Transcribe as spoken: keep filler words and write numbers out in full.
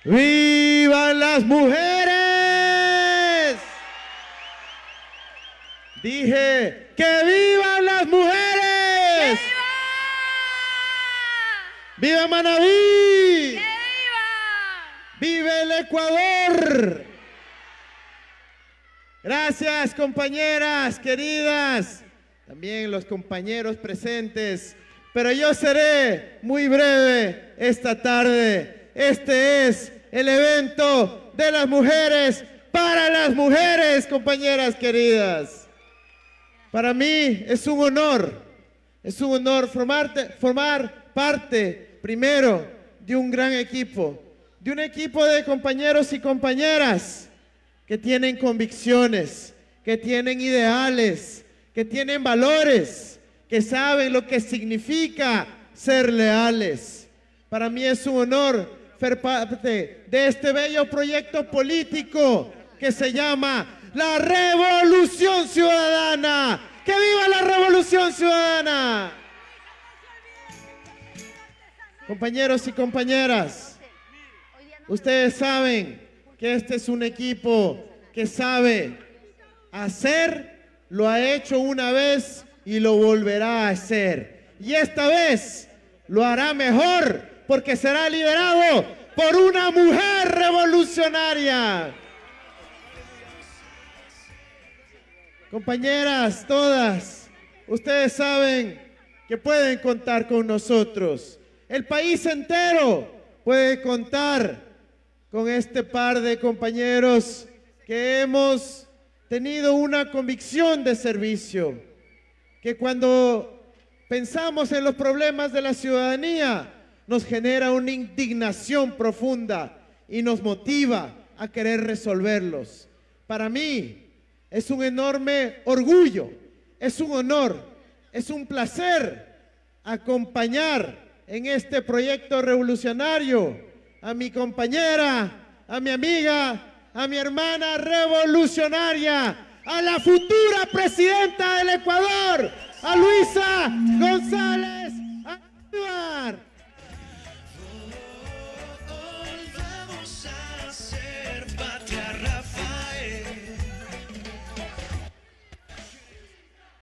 ¡Vivan las mujeres! Dije que vivan las mujeres. ¡Viva! ¡Viva Manabí! ¡Que viva! ¡Viva el Ecuador! Gracias, compañeras queridas, también los compañeros presentes, pero yo seré muy breve esta tarde. Este es el evento de las mujeres para las mujeres, compañeras queridas. Para mí es un honor, es un honor formarte, formar parte primero de un gran equipo, de un equipo de compañeros y compañeras que tienen convicciones, que tienen ideales, que tienen valores, que saben lo que significa ser leales. Para mí es un honor ser parte de este bello proyecto político que se llama la Revolución Ciudadana. ¡Que viva la Revolución Ciudadana! Compañeros y compañeras, ustedes saben que este es un equipo que sabe hacer, lo ha hecho una vez y lo volverá a hacer. Y esta vez lo hará mejor porque será liderado por una mujer revolucionaria. Compañeras, todas, ustedes saben que pueden contar con nosotros. El país entero puede contar con este par de compañeros que hemos tenido una convicción de servicio, que cuando pensamos en los problemas de la ciudadanía nos genera una indignación profunda y nos motiva a querer resolverlos. Para mí es un enorme orgullo, es un honor, es un placer acompañar en este proyecto revolucionario a mi compañera, a mi amiga, a mi hermana revolucionaria, a la futura presidenta del Ecuador, a Luisa González Arriba.